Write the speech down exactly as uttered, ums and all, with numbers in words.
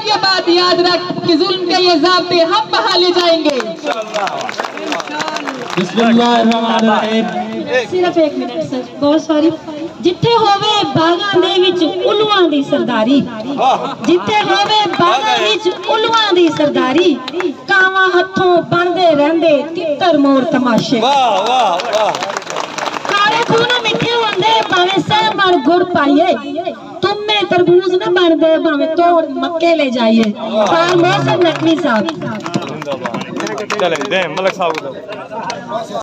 ये बात याद रख कि जुल्म के ये ज़ाब्ते हम बहा ले जाएंगे। सिर्फ एक मिनट सर, बहुत सॉरी। जिथे होवे बागां दे विच उलुआं दी सरदारी, जिथे होवे बागां विच उलुआं दी सरदारी, कावां हथों बनदे रहंदे तितर मोर तमाशे। वाह वाह वाह। काले खून मिठे होंदे भावें सह मन गुड़ पाइए, तुम्हें तरबूज न बनदे भावें तोड़ मक्के ले जाइए। पार मौसम नकवी साहब चलें दें मलक साहब को।